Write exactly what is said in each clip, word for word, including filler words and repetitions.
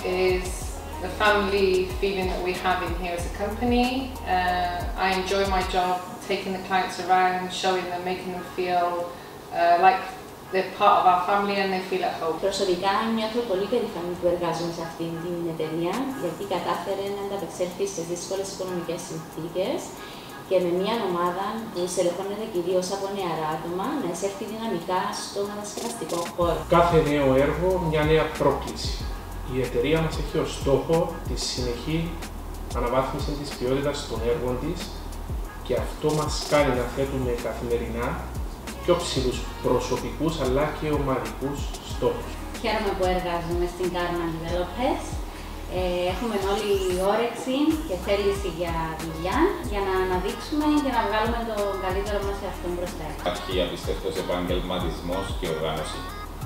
is the family feeling that we have in here as a company. Uh, I enjoy my job, taking the clients around, showing them, making them feel uh, like they're part of our family and they feel at home. Προσωπικά νιώθω πολύ περήφανη που εργάζομαι σε αυτήν την εταιρεία, γιατί κατάφερε να ανταπεξέλθει σε δύσκολες οικονομικές συνθήκες και με μια ομάδα που στελεχώνεται κυρίως από νεαρά άτομα να εισέλθει δυναμικά στο κατασκευαστικό χώρο. Κάθε νέο έργο μια νέα πρόκληση. Η εταιρεία μας έχει ως στόχο τη συνεχή αναβάθμιση της ποιότητας των έργων της και αυτό μας κάνει να θέτουμε καθημερινά πιο ψηλούς προσωπικούς αλλά και ομαδικούς στόχους. Χαίρομαι που εργάζομαι στην Karman Developers. Έχουμε όλη όρεξη και θέληση για δουλειά, για να αναδείξουμε και να βγάλουμε το καλύτερο μας σε αυτόν μπροστά. Υπάρχει απίστευτος επαγγελματισμός και οργάνωση.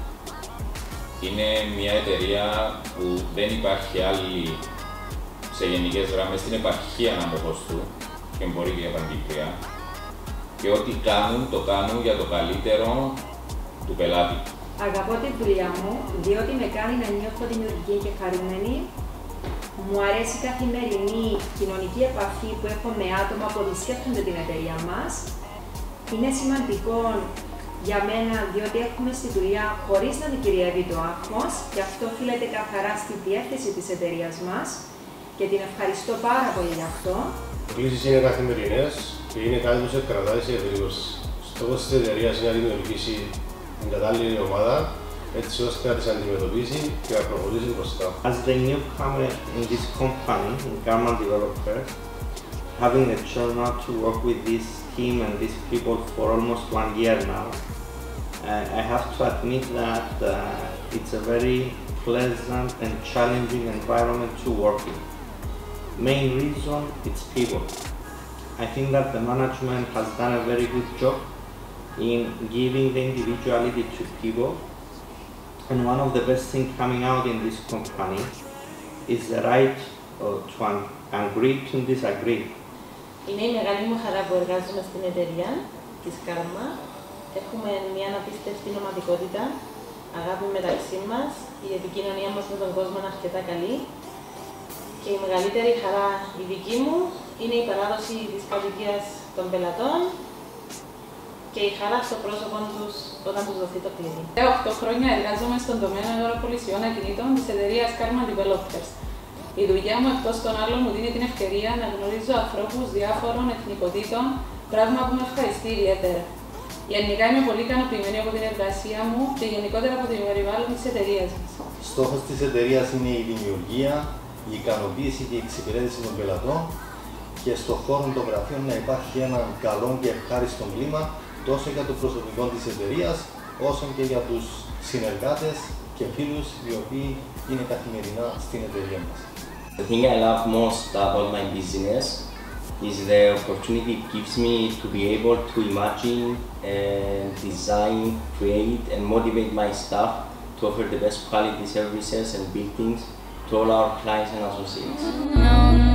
Είναι μια εταιρεία που δεν υπάρχει άλλη σε γενικές γραμμές στην επαρχία να το του και μπορεί και για Παγκύπρια. Και ό,τι κάνουν, το κάνουν για το καλύτερο του πελάτη. Αγαπώ τη δουλειά μου, διότι με κάνει να νιώθω δημιουργική και χαρούμενη. Μου αρέσει η καθημερινή κοινωνική επαφή που έχω με άτομα που επισκέπτονται την εταιρεία μας. Είναι σημαντικό για μένα, διότι έχουμε στη δουλειά χωρίς να δικαιριεύει το άγχος και αυτό οφείλεται καθαρά στη διεύθυνση της εταιρείας μας και την ευχαριστώ πάρα πολύ γι' αυτό. Οι προκλήσεις είναι καθημερινές και είναι κάτι που σε κρατάει σε γρήγορση. Στόχος της εταιρείας είναι να δημιουργήσει την κατάλληλη ομάδα έτσι ώστε να τις αντιμετωπίσει και να προχωρήσει μπροστά. As the newcomer in this company, in Karman Developers, having the chance to work with this team and these people for almost one year now, uh, I have to admit that uh, it's a very pleasant and challenging environment to work in. Main reason, it's people. I think that the management has done a very good job in giving the individuality to people, and one of the best things coming out in this company is the right uh, to un agree to disagree. Είναι η μεγάλη μου χαρά που εργάζομαι στην εταιρεία της Karma. Έχουμε μια απίστευτη ομαδικότητα, αγάπη μεταξύ μας, η επικοινωνία μας με τον κόσμο είναι αρκετά καλή και η μεγαλύτερη χαρά η δική μου είναι η παράδοση της κατοικίας των πελατών και η χαρά στο πρόσωπο τους όταν τους δοθεί το κλειδί. οκτώ χρόνια εργάζομαι στον τομέα αγοραπολισιών ακινήτων της εταιρείας Karman Developers. Η δουλειά μου εκτός των άλλων μου δίνει την ευκαιρία να γνωρίζω ανθρώπους διάφορων εθνικοτήτων, πράγμα που με ευχαριστεί ιδιαίτερα. Γενικά είμαι πολύ ικανοποιημένη από την εργασία μου και γενικότερα από την περιβάλλον της εταιρείας μας. Στόχος της εταιρείας είναι η δημιουργία, η ικανοποίηση και η εξυπηρέτηση των πελατών και στον χώρο των γραφείων να υπάρχει ένα καλό και ευχάριστο κλίμα τόσο για το προσωπικό της εταιρείας όσο και για τους συνεργάτες και φίλους οι οποίοι είναι καθημερινά στην εταιρεία μας. The thing I love most about my business is the opportunity it gives me to be able to imagine and design, create and motivate my staff to offer the best quality services and buildings to all our clients and associates. No,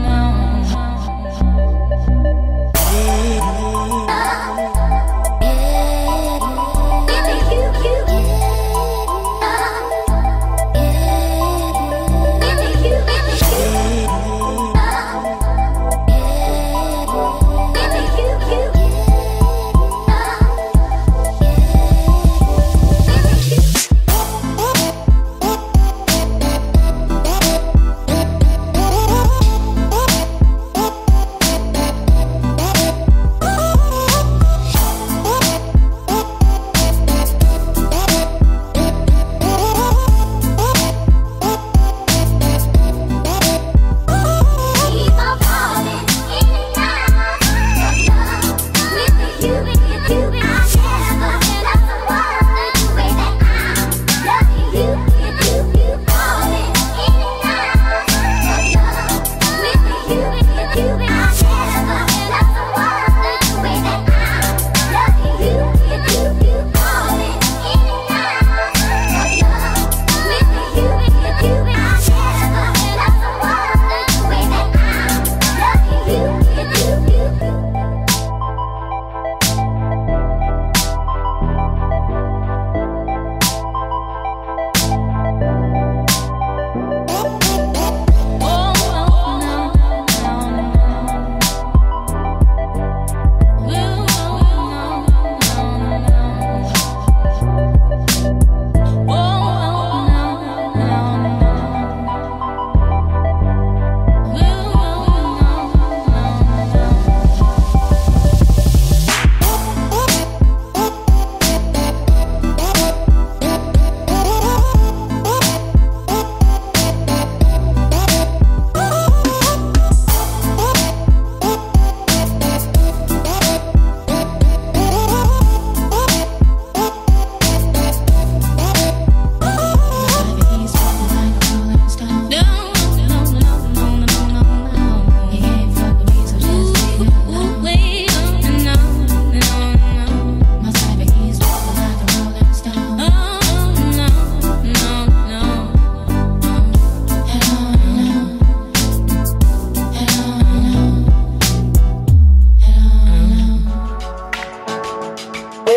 no.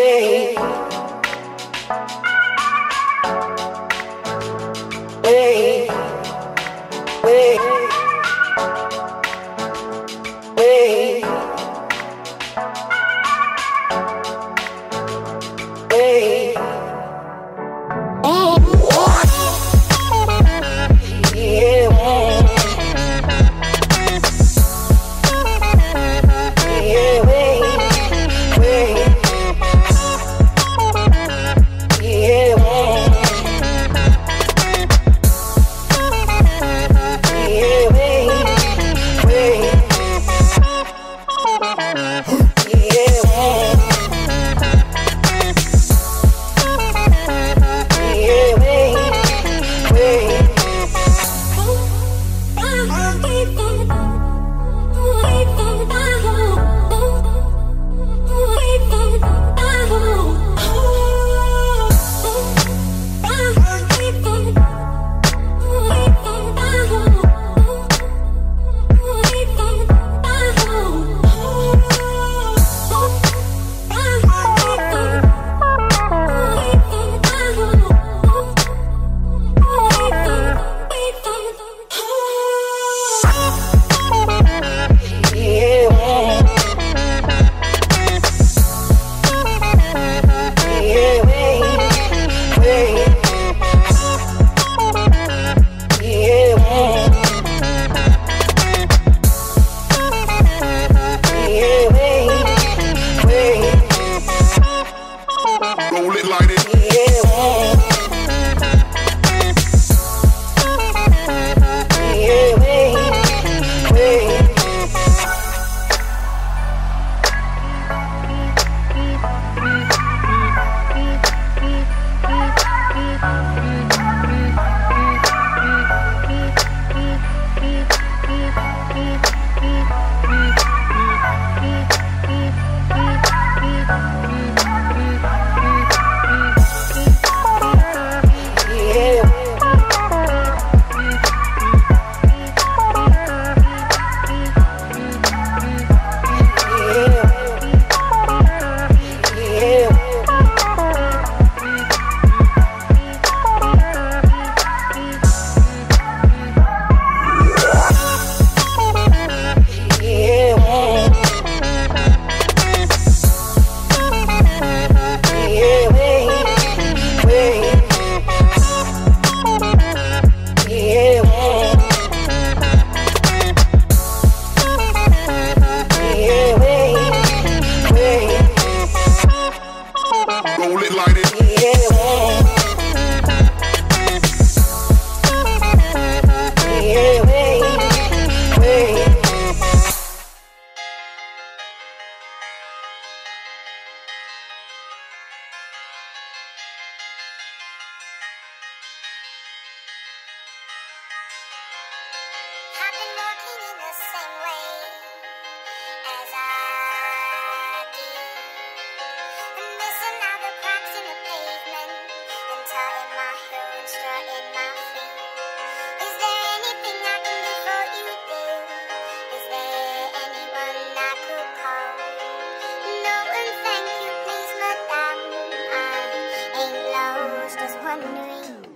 Just wondering.